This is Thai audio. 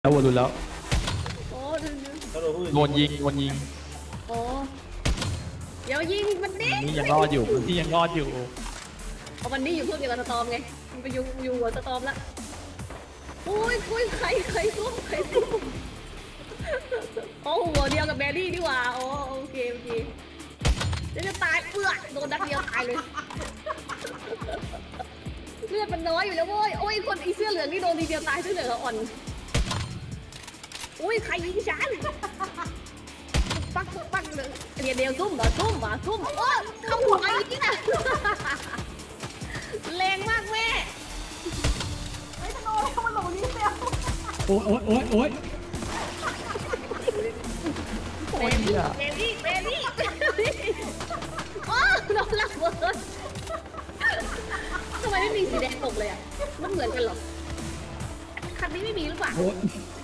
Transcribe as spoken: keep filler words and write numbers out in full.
แล้ววนรุนแล้วโอ้โดนยิงโดนยิงโอ้เดี๋ยวยิงมันดินี่ยังรอดอยู่นี่ยังรอดอยู่เอาวันนี้อยู่พวกเดียวกับสตอมไงมันไปอยู่อยู่กับสตอมละโอ้ยโอ้ยใครใครสู้ใครสู้โอ้หัวเดียวกับแบรี่ดีกว่าโอ้โอเคโอเคจะตายเปื่อยโดนนัดเดียวตายเลยเลือดมันน้อยอยู่แล้วโว้ยโอ้ยคนอีเสื้อเหลืองนี่โดนทีเดียวตายเสื้อเหลืองอ่อนอุ้ยใครยิงฉันปักปักเลยเดี๋ยวเดี๋ยวซุ่มเหรอซุ่มเหรอซุ่มโอ้เข้าหัวไอ้นี่น่ะแรงมากแม่ไอ้ธนูเข้ามาหลงนี่เดียวโอ้ยโอ้ยโอ้ยโอ้ยเบบี้เบบี้เบบี้โอ้โดนระเบิดทำไมไม่มีสีแดงตกเลยอ่ะมันเหมือนกันหรอคันนี้ไม่มีหรือเปล่า